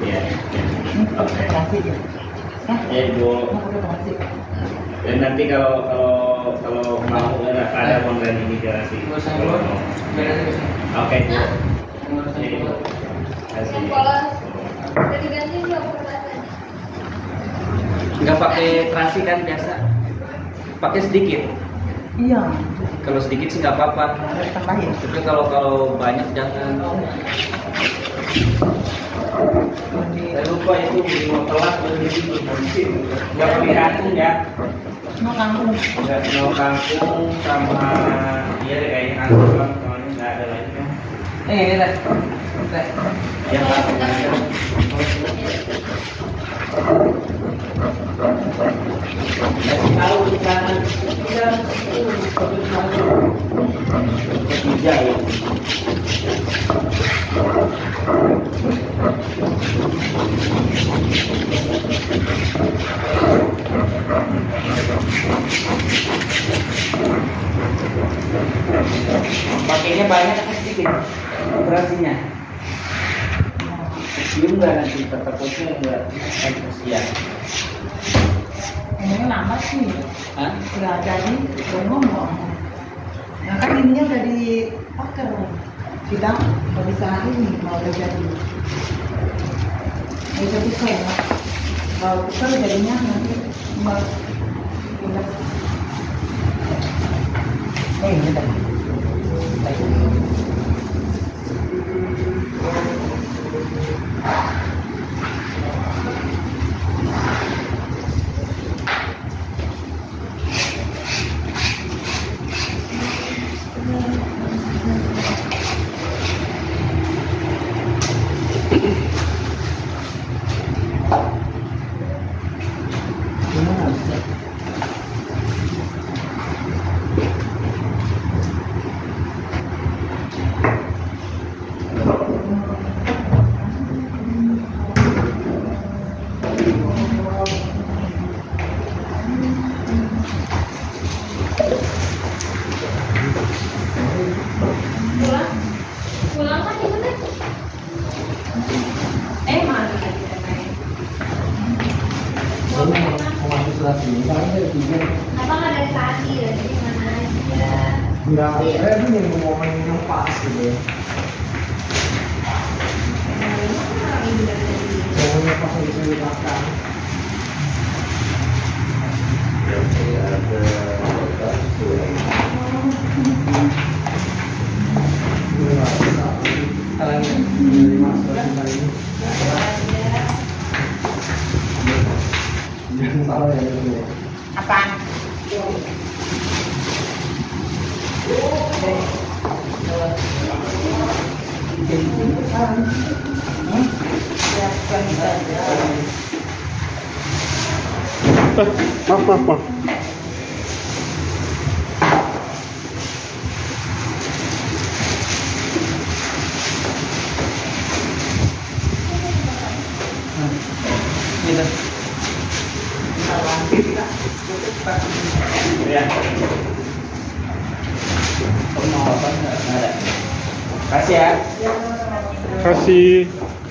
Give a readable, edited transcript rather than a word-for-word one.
Iya. Ini Oke. operasi ya. Nah, Ya Ibu. mau operasi. Dan nanti kalau mau ada online ini garasi. Kalau mau. Oke Bu. Ini Ibu. Kasih. Nggak pakai terasi kan biasa? Pakai sedikit. Iya. Kalau sedikit sih nggak apa-apa. Harus tambahin. Tapi kalau banyak jangan. Saya lupa itu beli mau telat beli itu nggak beli kangkung ya. Mau kangkung. Nggak mau kangkung sama iya deh kayaknya kangkung doang soalnya nggak ada lainnya. Ini deh. Yang kangkung aja. Tahu di sana ketiga ya. Pakainya banyak atau sedikit? Operasinya. Cium nggak nanti takutnya nggak kasihan. Ini lama sih. Hah? Udah jadi, udah ngomong. Nah kan ininya udah dipakai. Kita nggak bisa ini, mau udah jadi. Nggak bisa bisa ya. Kalau bisa jadinya nanti mau pindah. Ini tadi. Pulang kan ibu teh? Mana tadi kita main? Kenapa nggak dari tadi ya? Jadi mana aja? Enggak, saya ini momen yang pas gitu. Momennya pas yang bisa dimakan. Jangan salah ya itu. Apaan? Maaf. Ya. Mau apa? Nggak ada. Kasih ya. Kasih.